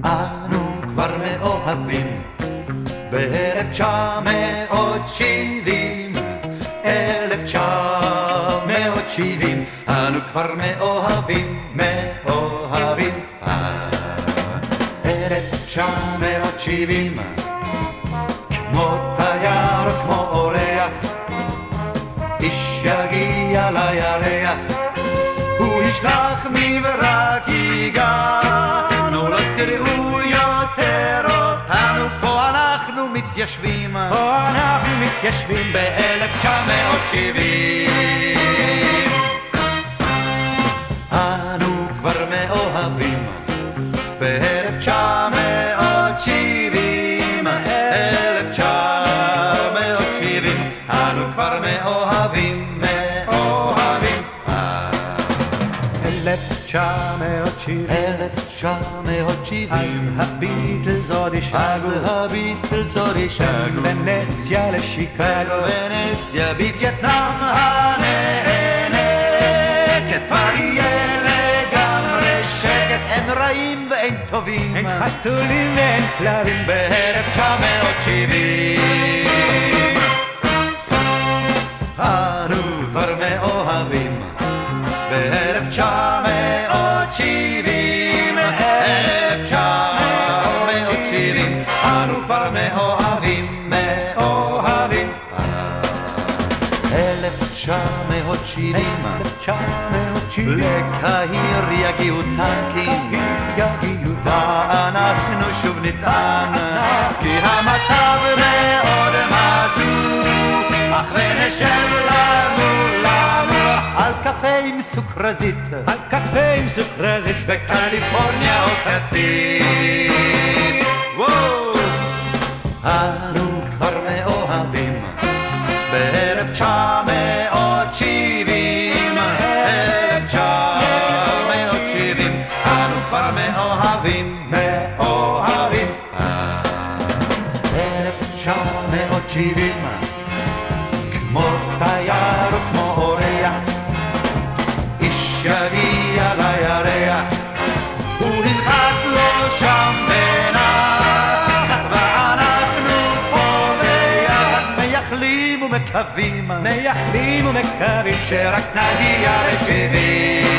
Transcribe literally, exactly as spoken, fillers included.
אנו כבר מאוהבים ב-אלף תשע מאות שבעים, אלף תשע מאות שבעים, אנו כבר מאוהבים, מאוהבים. אלף תשע מאות שבעים, כמו תייר או כמו אורח, איש יגיע לירח, הוא ישלח מי ורק ייגע. נו לא תראו יותר אותנו, פה אנחנו מתיישבים, פה אנחנו מתיישבים ב-אלף תשע מאות שבעים. אנו כבר מאוהבים ב-אלף תשע מאות שבעים, אלף תשע מאות שבעים, אנו כבר מאוהבים, מאוהבים. אלף תשע מאות שבעים, אלף תשע מאות שבעים, אז הביטלס עוד ישגו, אז הביטלס עוד ישגו, ונציה לשיקגו, ונציה בווייטנאם הנאנקת, כבר יהיה לגמרי שקט, אין רעים ואין טובים, אין חתולים ואין כלבים, ב-אלף תשע מאות שבעים. אנו כבר מאוהבים ב-אלף תשע מאות שבעים, אלף תשע מאות שבעים, אנו כבר מאוהבים, מאוהבים. אלף תשע מאות שבעים, אלף תשע מאות שבעים, לקהיר יגיעו טנקים, יגיעו ואנחנו שוב נטען, כי המצב מאוד מתוק, אך ונשב לנו לנו על קפה עם סוכרזית, על קפה עם סוכרזית, בקליפורניה או כסית. וואו! אנו כבר מאוהבים ב-אלף תשע מאות שבעים, אלף תשע מאות שבעים, אנו כבר מאוהבים, מאוהבים. אלף תשע מאות שבעים, כמו תייר וכמו אורח, איש יגיע לירח, הוא ינחת לו שם בנחת, ואנחנו פה ביחד מייחלים ומקווים, מייחלים ומקווים שרק נגיע לשבעים.